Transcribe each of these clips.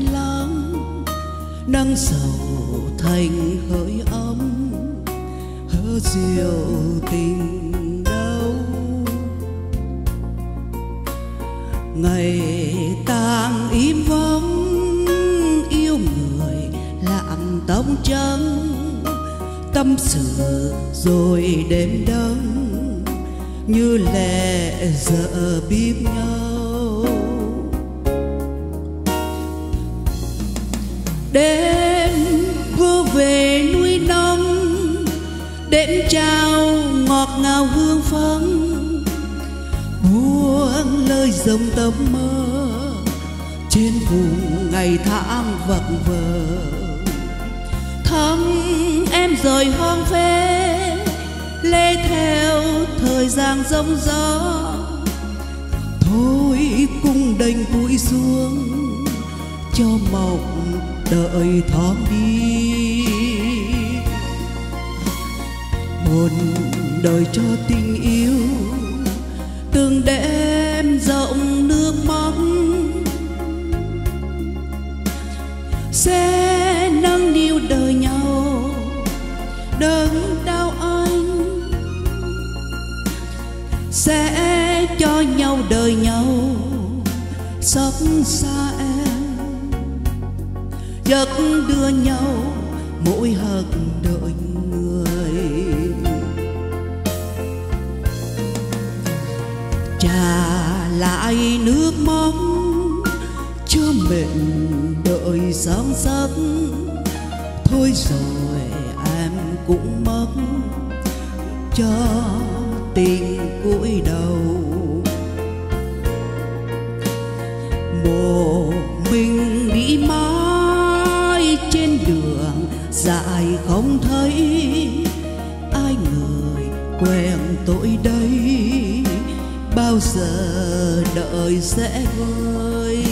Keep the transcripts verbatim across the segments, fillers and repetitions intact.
thanh lãng, nắng sầu thành hơi ấm, hỡi diệu tình đâu. Ngày tang im vắng, yêu người lặng tóc trắng, tâm sự rồi đêm đông như lệ dở biết nhau. Đêm vô về núi nông, đêm trao ngọt ngào hương phấn, buông lời dòng tóc mơ trên vùng ngày tháng vật vờ. Thăm em rồi hoang phế, lê theo thời gian giông gió, thôi cung đành cúi xuống cho mộng đợi thoáng đi. Một đời cho tình yêu, từng đêm rộng nước mắt, sẽ nâng niu đời nhau đớn đau anh, sẽ cho nhau đời nhau xót xa em, giấc đưa nhau mỗi hận đợi người. Trả lại nước mắt cho mình đợi sáng giấc, thôi rồi em cũng mất cho tình cúi đầu. Một mình đi mãi trên đường dài không thấy ai người quen tôi đây, bao giờ đợi sẽ vơi.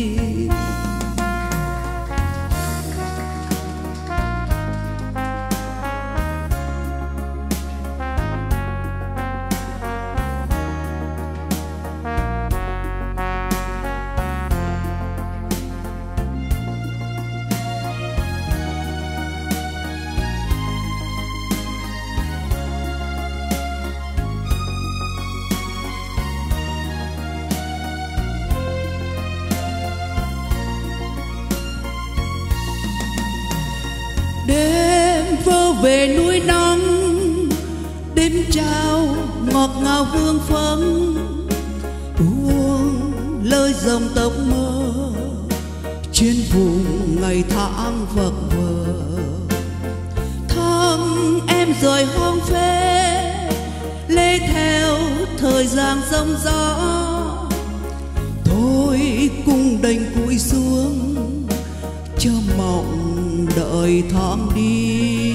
Đêm vô về núi nắng, đêm trao ngọt ngào hương phấn, buông lời dòng tóc mơ trên vùng ngày tháng vật vờ. Thăm em rồi hoang phế, lê theo thời gian giông gió, thôi cùng đành cúi xuống cho mộng đợi thoáng đi.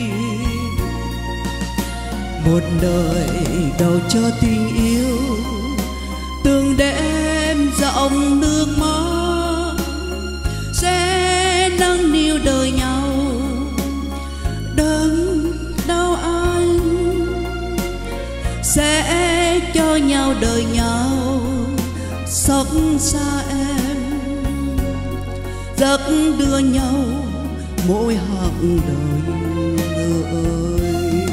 Một đời đầu cho tình yêu, từng đêm rộng nước mắt, sẽ nâng niu đời nhau đớn đau anh, sẽ cho nhau đời nhau xót xa em, giấc đưa nhau mỗi hận đời người.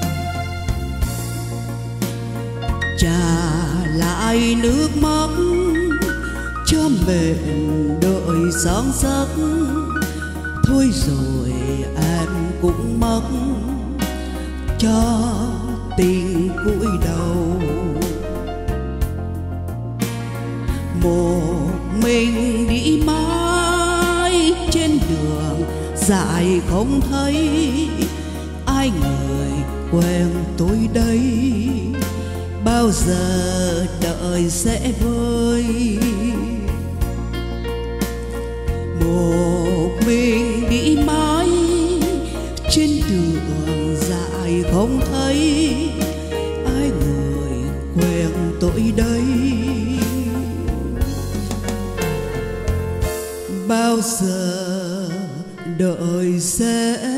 Trả lại nước mắt cho mình đợi sáng giấc, thôi rồi em cũng mất cho tình cúi đầu. Một mình đi mãi trên đường dài không thấy ai người quen tôi đây, bao giờ đợi sẽ vơi. Một mình đi mãi trên đường dài không thấy ai người quen tôi đây, bao giờ đợi sẽ